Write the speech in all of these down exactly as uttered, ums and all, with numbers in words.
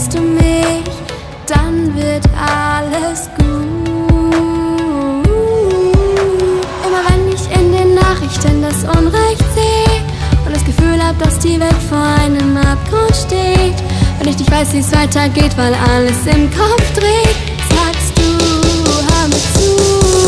hältst du mich, dann wird alles gut. Immer wenn ich in den Nachrichten das Unrecht sehe und das Gefühl hab, dass die Welt vor einem Abgrund steht, wenn ich nicht weiß, wie es weitergeht, weil alles im Kopf dreht, sagst du, hör mir zu.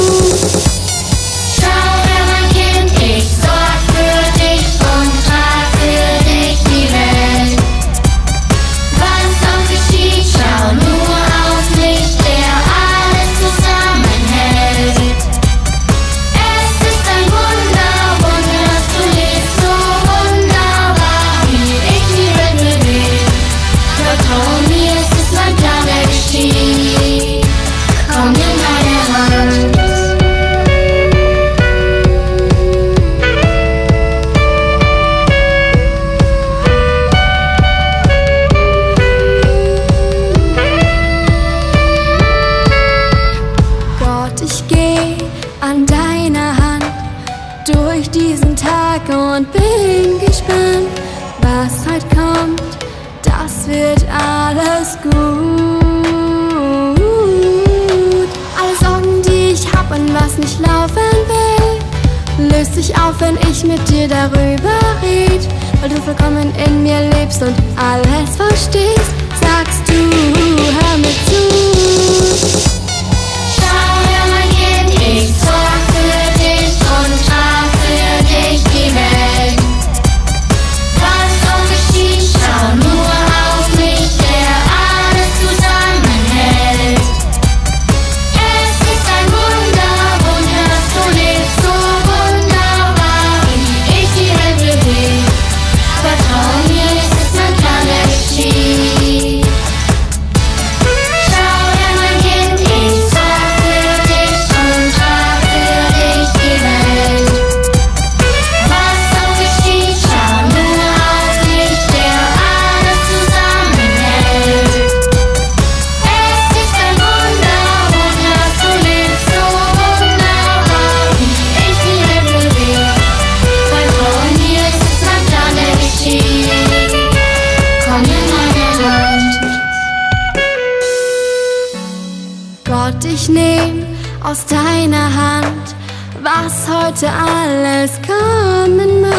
Schau her, mein Kind, ich sorg für dich und trag für dich die Welt. Was auch geschieht, schau nur auf mich, der alles zusammenhält. Es ist ein Wunder, Wunder, dass du lebst, so wunderbar, wie ich die Welt bewegt. Vertrau mir, es ist mein Plan, der geschieht. Komm, nimm meine Hand. Gott, ich geh an deiner Hand durch diesen Tag und bin gespannt, was heute kommt, das wird alles gut. Alle Sorgen, die ich hab und was nicht laufen will, löst sich auf, wenn ich mit dir darüber red, weil du vollkommen in mir lebst und alles verstehst, sagst du, hör mir zu. Schau her, mein Kind, ich sorg für dich und trag für dich die Welt. Was auch geschieht, schau nur auf mich, der alles zusammenhält. Es ist ein Wunder, Wunder, dass du lebst, so wunderbar, wie ich die Welt bewegt. Vertrau mir, es ist mein Plan, der geschieht. Schau her, mein Kind, ich sorg für dich und trag für dich die Welt. Was auch geschieht, schau nur auf mich, der alles zusammenhält. Es ist ein Wunder, Wunder, dass du lebst, so wunderbar, wie ich die Welt bewegt. Vertrau mir, es ist mein Plan, der geschieht. Komm, nimm meine Hand. Gott, ich nehm aus deiner Hand, was heute alles kommen mag.